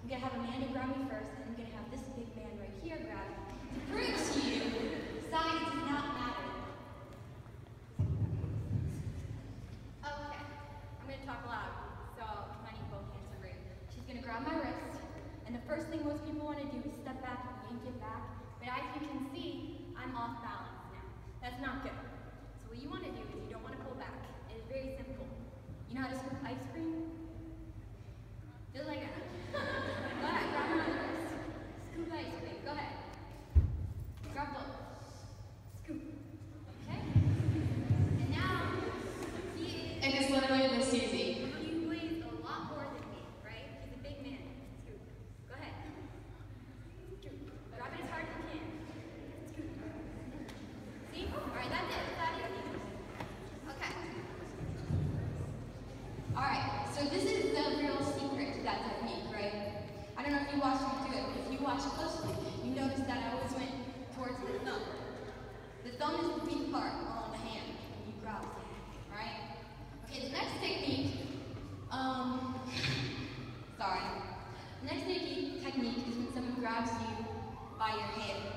I'm going to have Amanda grab me first, and I'm going to have this big man right here grab me. To prove to you, size does not matter. Okay, I'm going to talk loud, so I need both hands to breathe. She's going to grab my wrist, and the first thing most people want to do is step back and yank it back, but as you can see, I'm off balance now. That's not good. So what you want to do is you don't want to pull back. It's very simple. You know how to scoop ice cream? Just like that. Go ahead, grab her on the wrist. Scoop ice cream. Go ahead. Grab both. Scoop. Okay? And now, he is... And it's literally this easy. He weighs a lot more than me, right? He's a big man. Scoop. Go ahead. Scoop. Grab it as hard as you can. Scoop. See? Alright, that's it. That is easy. Okay. Alright, so this is the real secret to that technique, right? I don't know if you watched me do it, but if you watch closely, you notice that I always went towards the thumb. The thumb is the weak part on the hand when you grab it, alright? Okay, the next technique, the next technique is when someone grabs you by your hand.